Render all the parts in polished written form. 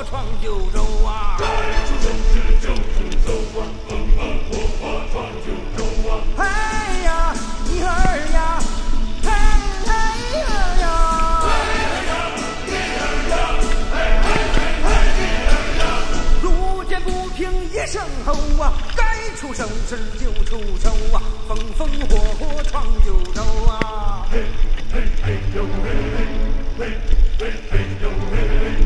火闯九州啊！该出手时就出手啊！风风火火闯九州啊！哎呀，一儿呀，哎儿呀，一儿呀，一儿呀，路见不平一声吼啊！该出手时就出手啊！风风火火闯九州啊！嘿嘿嘿呦嘿嘿嘿嘿呦嘿嘿。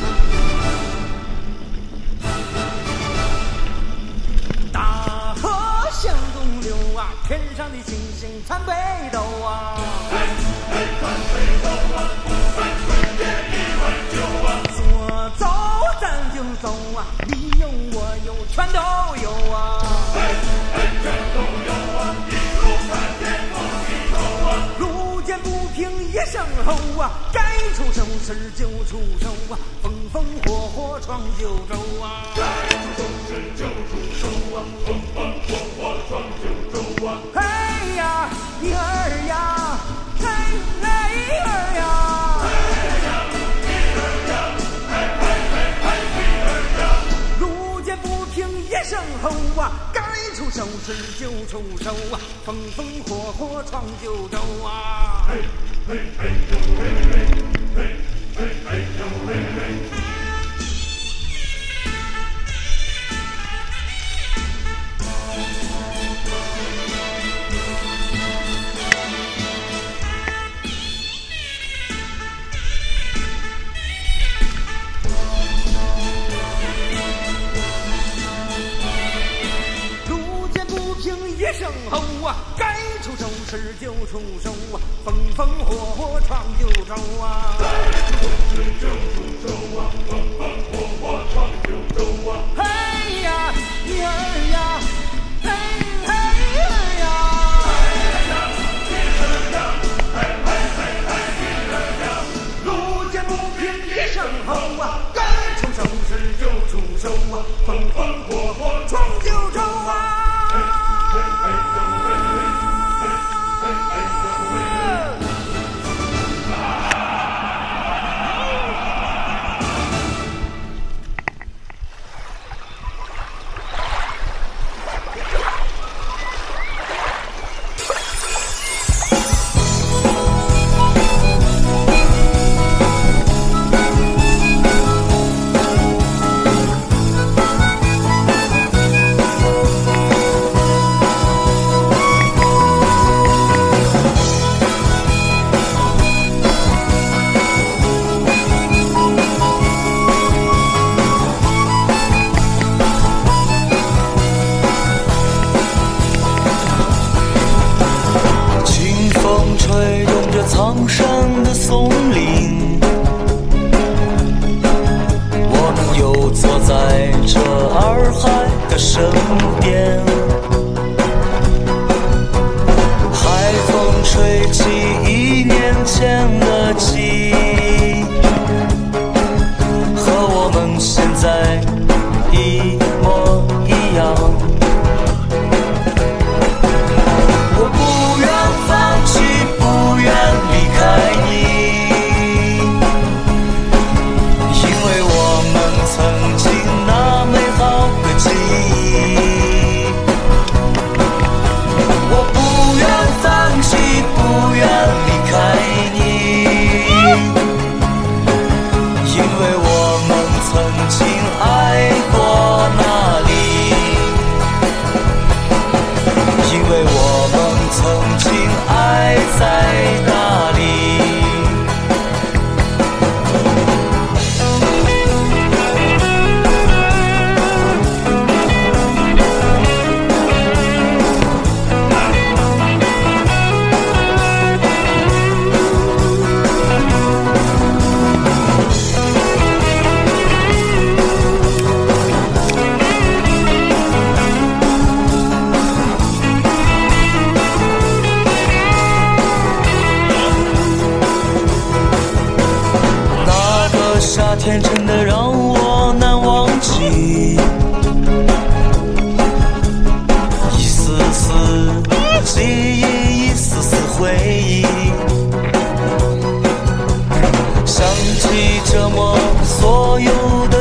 大河向东流啊，天上的星星参北斗啊！嘿嘿参北斗啊，不分春夜一碗酒啊！说走咱就走啊，你有我有全都有啊！嘿嘿全都有啊，一路看天光地头啊！路见不平一声吼啊，该出手时就出手啊！风风火火闯九州啊！该出手时就出手啊！风风火火闯九州啊！哎呀，一儿呀，哎儿呀，哎呀，一儿呀，哎一儿呀！路见不平一声吼啊，该出手时就出手啊！风风火火闯九州啊！嘿嘿嘿呦嘿嘿嘿嘿嘿呦嘿嘿。一声吼啊，该出手时就出手啊，风风火火闯九州啊！该出手时就出手啊，风风火火闯九州啊！嘿呀，一儿呀，嘿嘿儿呀，嘿呀，一儿呀，嘿嘿嘿嘿一儿呀！路见不平一声吼啊，该出手时就出手啊，风风火火闯九州啊！ 苍山的松林，我能游坐在这洱海的身边，海风吹起1年前的记忆，和我们现在一模一样。我不愿放弃，不愿离开你，因为我们曾经那美好的记忆。我不愿放弃，不愿离开你，因为我们曾经爱过那里，因为我们曾经爱在那里。夏天真的让我难忘记，一丝丝记忆，一丝丝回忆，想起这么所有的